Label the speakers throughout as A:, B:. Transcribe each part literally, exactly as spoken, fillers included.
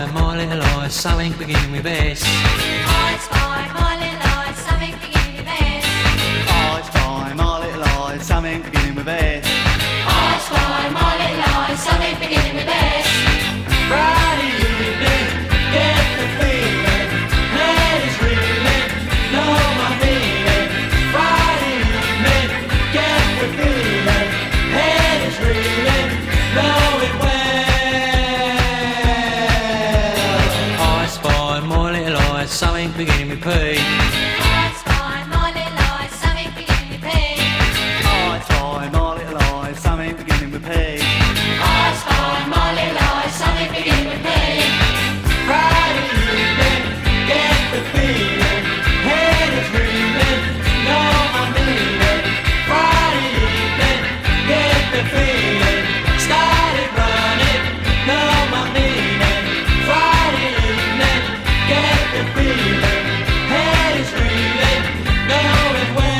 A: my little eyes, something beginning with S.
B: I spy my little eyes, something beginning with S.
C: I spy my little eyes, something beginning with S.
B: I spy my little eyes, something beginning with S.
A: Friday evening, get the feeling, head is reeling, know my meaning. Friday evening, get the feeling, head is reeling, know it well. I spy my little eyes, something beginning with P.
B: I spy my little eyes, something beginning with P.
C: I spy my little eyes, something beginning with P.
B: I spy my little eyes, something beginning with P.
A: Friday evening, get the feeling, head is reeling, know my meaning. Friday evening, get the feeling, started running, know my meaning. Friday evening, get the feeling, head is reeling, know it well.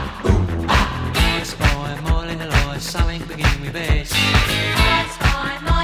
A: I spy my little eyes, something beginning with S.
B: I spy my